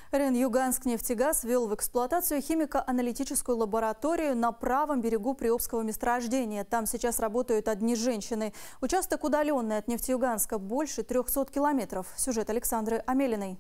РЕН «Юганск-нефтегаз» ввел в эксплуатацию химико-аналитическую лабораторию на правом берегу Приобского месторождения. Там сейчас работают одни женщины. Участок удаленный от Нефтеюганска, больше 300 километров. Сюжет Александры Амелиной.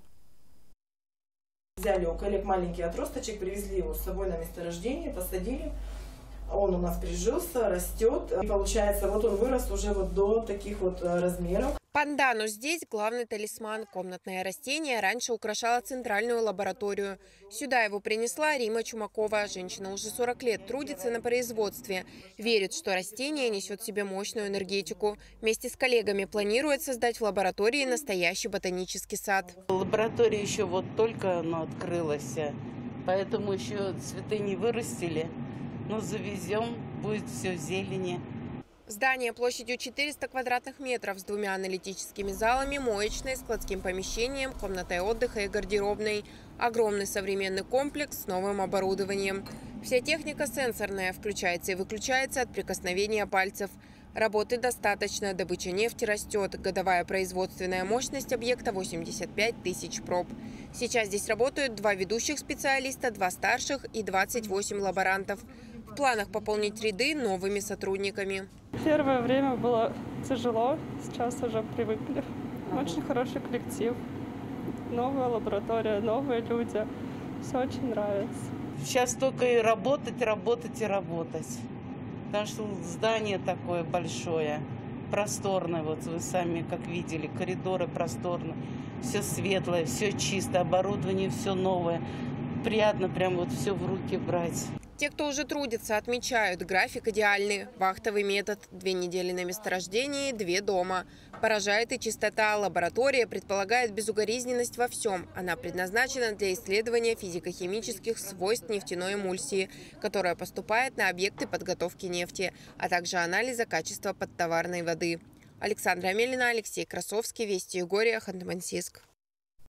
Взяли у коллег маленький отросточек, привезли его с собой на месторождение, посадили. Он у нас прижился, растет. И получается, вот он вырос уже вот до таких вот размеров. Пандану здесь главный талисман. Комнатное растение раньше украшало центральную лабораторию. Сюда его принесла Рима Чумакова. Женщина уже 40 лет трудится на производстве. Верит, что растение несет в себе мощную энергетику. Вместе с коллегами планирует создать в лаборатории настоящий ботанический сад. Лаборатория еще вот только открылась, поэтому еще цветы не вырастили. Но завезем, будет все в зелени. Здание площадью 400 квадратных метров с двумя аналитическими залами, моечной, складским помещением, комнатой отдыха и гардеробной. Огромный современный комплекс с новым оборудованием. Вся техника сенсорная, включается и выключается от прикосновения пальцев. Работы достаточно, добыча нефти растет. Годовая производственная мощность объекта 85 тысяч проб. Сейчас здесь работают 2 ведущих специалиста, 2 старших и 28 лаборантов. В планах пополнить ряды новыми сотрудниками. Первое время было тяжело, сейчас уже привыкли. Очень хороший коллектив, новая лаборатория, новые люди. Все очень нравится. Сейчас только и работать, работать и работать. Потому что здание такое большое, просторное. Вот вы сами как видели, коридоры просторные. Все светлое, все чисто, оборудование все новое. Приятно прям вот все в руки брать. Те, кто уже трудится, отмечают, график идеальный. Вахтовый метод. 2 недели на месторождении, 2 дома. Поражает и чистота. Лаборатория предполагает безукоризненность во всем. Она предназначена для исследования физико-химических свойств нефтяной эмульсии, которая поступает на объекты подготовки нефти, а также анализа качества подтоварной воды. Александра Амелина, Алексей Красовский, Вести Югория, Ханты-Мансийск.